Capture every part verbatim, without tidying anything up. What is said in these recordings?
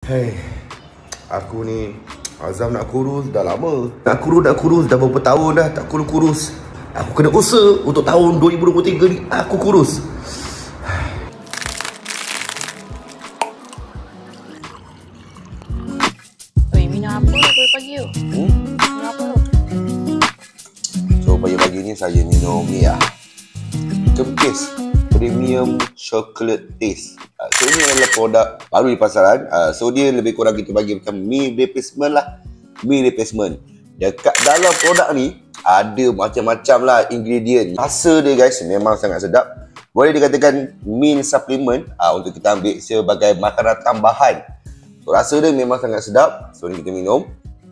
Hei, aku ni azam nak kurus dah lama. Nak kurus nak kurus dah beberapa tahun dah tak kurus-kurus. Aku kena usaha untuk tahun dua ribu dua puluh tiga ni aku kurus. Oi, minum apa pagi-pagi tu? Hmm? Minum apa tu? So pagi-pagi ni saya minum ni lah, Kempis Premium Chocolate Taste. uh, So ini adalah produk baru di pasaran. uh, So dia lebih kurang kita bagi macam meal replacement lah. Meal replacement. Dekat dalam produk ni ada macam-macam lah ingredient. Rasa dia guys memang sangat sedap. Boleh dikatakan meal supplement uh, untuk kita ambil sebagai makanan tambahan. So rasa dia memang sangat sedap. So ni kita minum.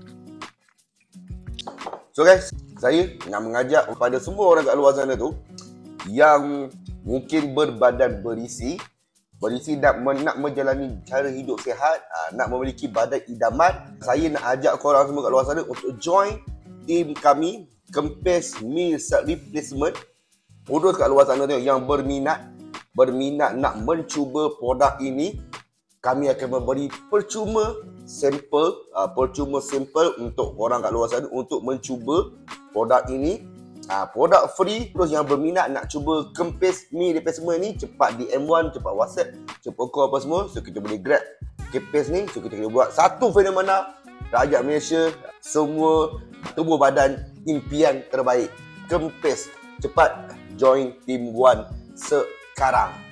So guys, saya nak mengajak kepada semua orang kat luar sana tu yang mungkin berbadan berisi, berisi nak, nak menjalani cara hidup sihat, nak memiliki badan idaman. Saya nak ajak korang semua kat luar sana untuk join tim kami Kempis Meal Replacement. Urus kat luar sana tu yang berminat, berminat nak mencuba produk ini, kami akan memberi percuma sampel, uh, percuma sampel untuk orang kat luar sana untuk mencuba produk ini. Uh, produk free. Terus yang berminat nak cuba Kempis Meal Replacement ni, cepat D M one, cepat WhatsApp, cepat call apa semua. So kita boleh grab Kempis ni. So kita boleh buat satu fenomena rakyat Malaysia, semua tubuh badan impian terbaik. Kempis, cepat join Team One sekarang.